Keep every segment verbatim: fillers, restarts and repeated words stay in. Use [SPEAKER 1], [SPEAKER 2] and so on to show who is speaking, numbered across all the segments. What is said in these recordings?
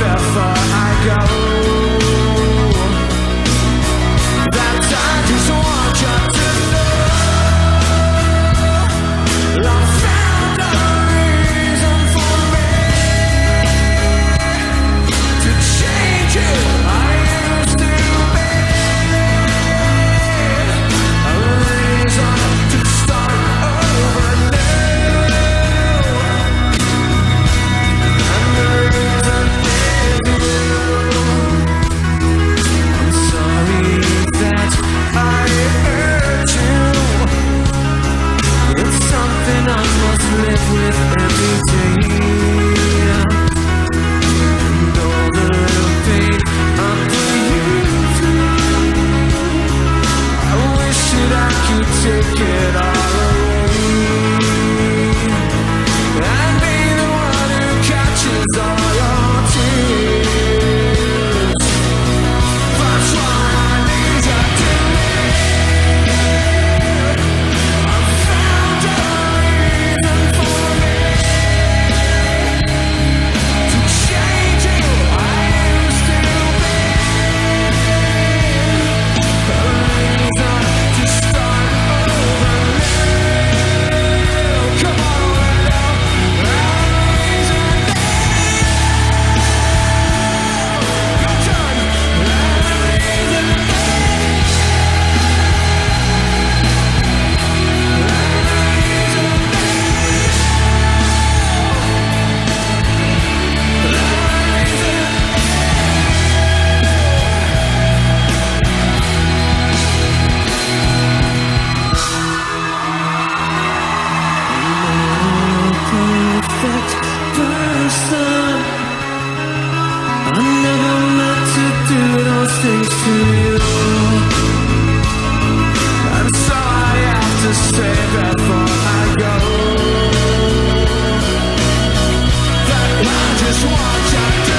[SPEAKER 1] before I go. That I just want you to know I found a reason for me to change who I used to be. A reason to start over new. And the reason is you. I'm sorry that I hurt you. It's something I must live with every day. And all the little pain I put you through, I wish that I could take it all away and be the one who catches all your tears. That's why I need you to live. I found a reason for me to change who I used to be. A reason to start over new. Come on now, a reason your turn. A reason perfect person. I never meant to do those things to you. And so I have to say before I go that I just want you to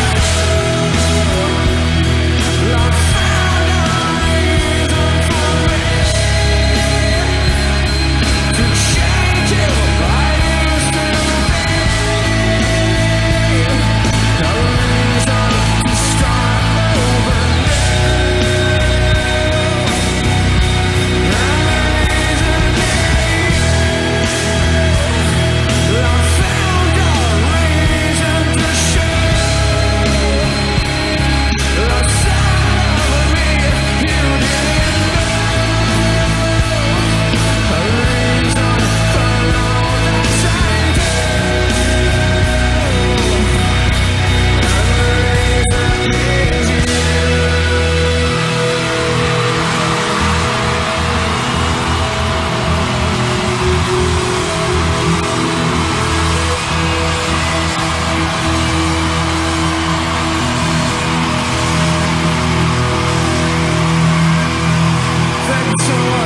[SPEAKER 1] know I found a reason for me to change who I used to be. A reason to start over new. A reason I found a reason to show the side of me you didn't know. A reason for all that I do. And the reason is you. Thanks so much.